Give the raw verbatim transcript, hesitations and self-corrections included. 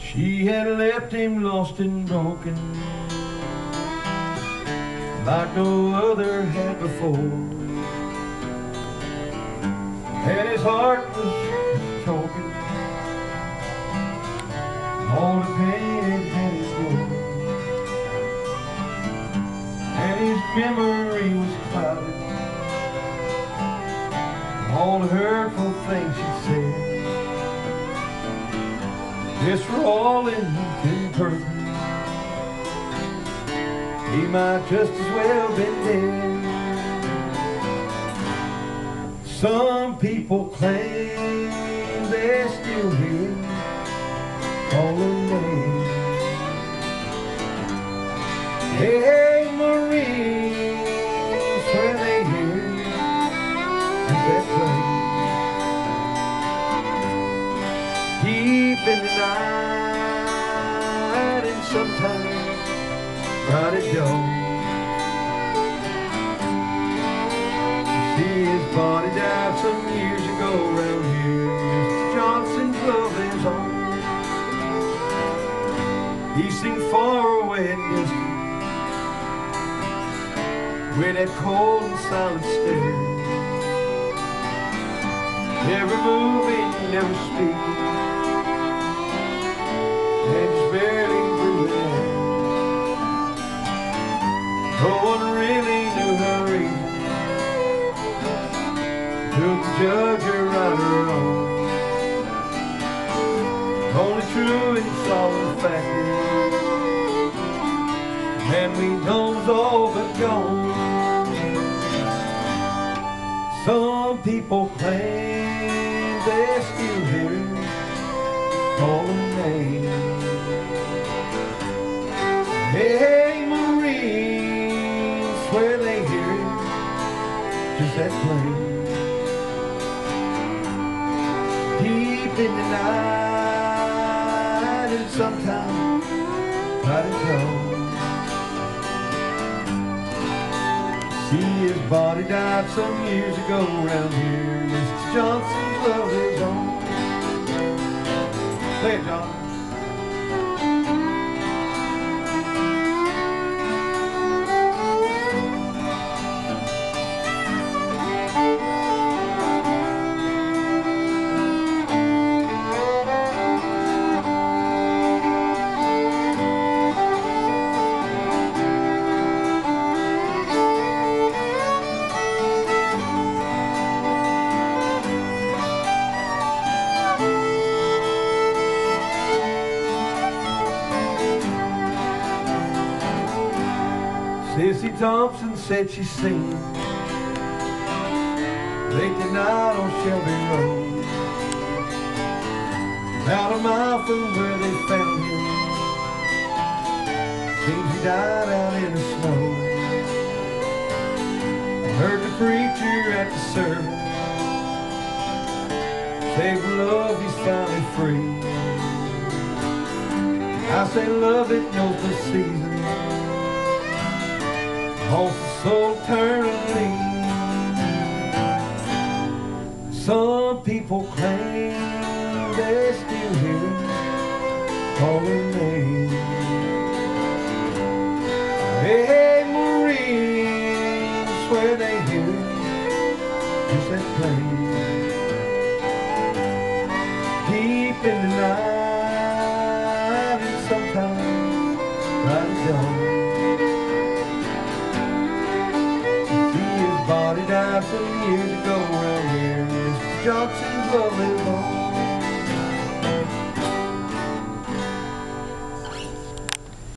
She had left him lost and broken, like no other had before. And his heart was choking, all the pain it had endured. And his memory was clouded, all the hurtful things she said. Yes, for all intent purpose, he might just as well been dead. Some people claim they're still here, calling names. Hey, Marines, where they hear that play. Deep in the night, and sometimes right at dawn, see his body died some years ago around here. Mister Johnson's love lives on. He seemed far away and distant, with that cold and silent stare, never moving, never speaking, and just barely breathing air. No one really knew her reason, could judge her right or wrong. Only true and solid fact is, man we know's all but gone. Some people claim they're still here, calling names. Hey, Marines, swear they hear it, just that plain. Deep in the night, and sometimes right at dawn, see his body died some years ago around here. Mister Johnson's love lives on. Play it, John. Sissy Thompson said she seen him late at night on Shelby Road, about a mile from where they found him. Seems he died out in the snow. I heard the preacher at the service say for love he's finally free. I say love it knows the season, haunts the soul eternally. Some people claim they're still here, calling names. Hey, Marines, swear they hear it, just that plain. Deep in the night, and sometimes right at dawn, body died some years ago around here. Mister Johnson's love lives on.